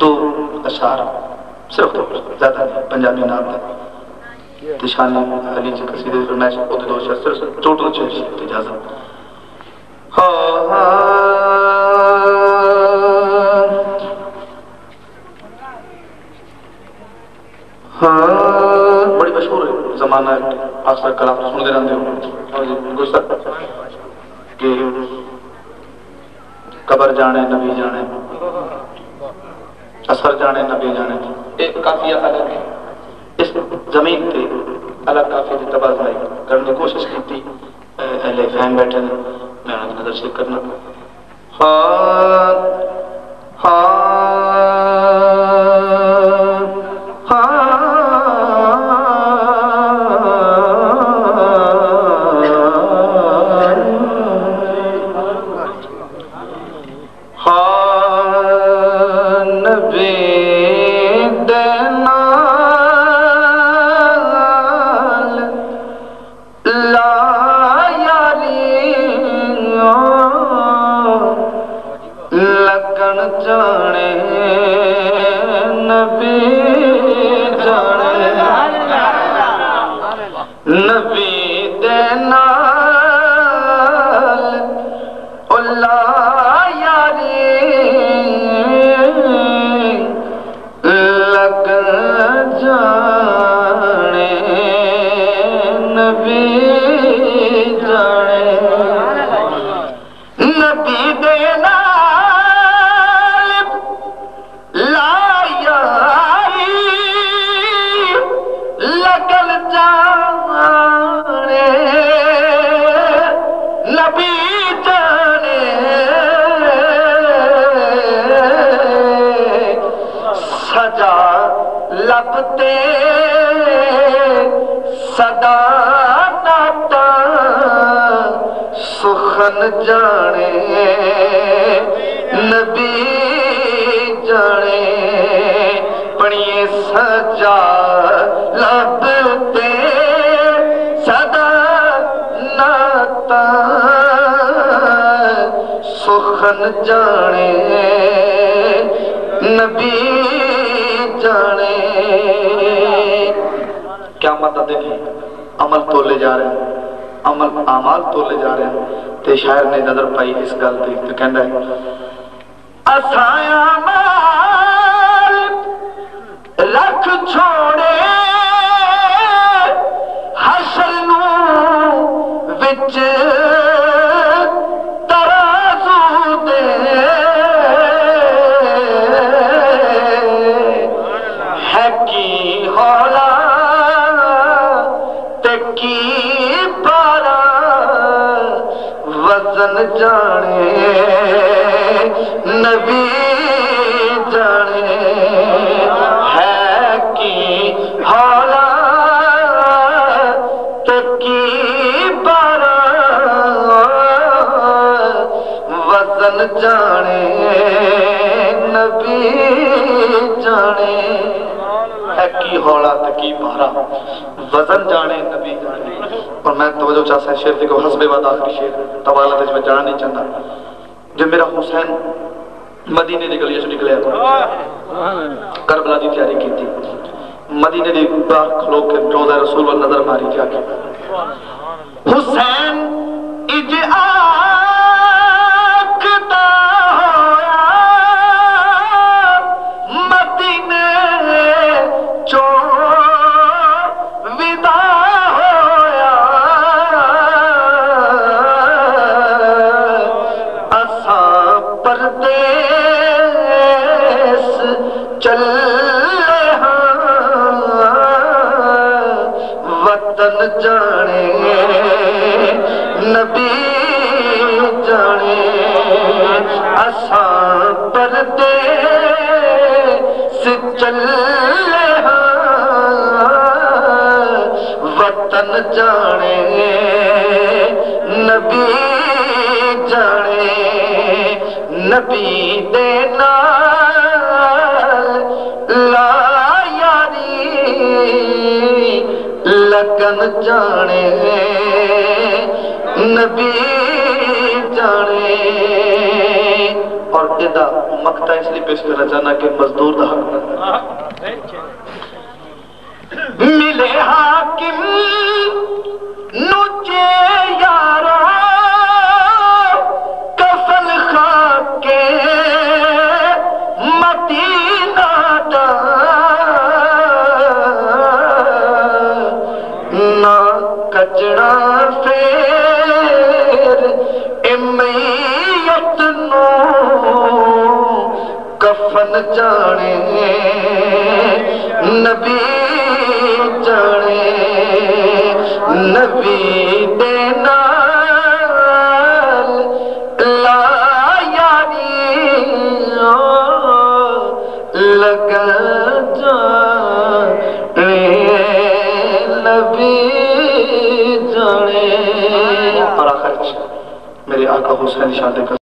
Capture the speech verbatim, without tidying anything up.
तो अशार सिर्फ तो ज़्यादा नहीं पंजाबी नाम है निशानी अली जी कसीदे फरमाइश ओदे दो शेर सिर्फ टोटल छह शेर इजाजत हाँ हाँ बड़ी मशहूर है जमाना अक्सर कलाम सुनते रहते हो गुजर कि कबर जाने नबी जाने असर जाने नबी जाने एक काफिया अलग है इस जमीन पे अलग काफी की तबादलाई करने की कोशिश की थी अहले फहम बैठे मैं नजर से करना हाँ हाँ जाने नबी जाने पढ़िए सजा लबते सदा नाता सुखन जाने नबी जाने क्या मत देखें अमल तोले जा रहे हैं अमल आमाल तोले जा रहे हैं ते शायर ने नजर पाई इस गल ते ते कहंदा है असाया माल रख छोड़े हशर नू विच तराजू दे है की हौला ते की वजन जाने नबी जाने है की हौला तकी बारा वजन जाने नबी जाने है की हौला तकी बारा वजन जाने नबी जाने और मैं तवज्जो चाहता शेर को हस्बे बाद आखिरी शेर तवाला मैं जाना नहीं चाहता जब मेरा हुसैन मदीने की गलियों से निकले करबला की तैयारी की थी मदीने की बाहर खलो के रोज़ा रसूल पर नजर मारी जाके हुसैन इज आखदा होया मदीने चो विदा होया असा परदेस चले हाँ वतन जाने नबी जाने असा परदेस चले हाँ वतन जाने नबी जाने नबी दे नाल ला यारी लगन जाने नबी जाने और एदा मकता इसलिए पेश करना चाहना कि मजदूर का हक मिले हाकिम नुचे यारा कफन खाके मदीना दा ना कचड़ा फेर इमयत नो कफन जाने नबी जाने नबी दे नाल ला यारी लगा जाने नबी जाने। और आखिर मेरे आका हुसैन शादी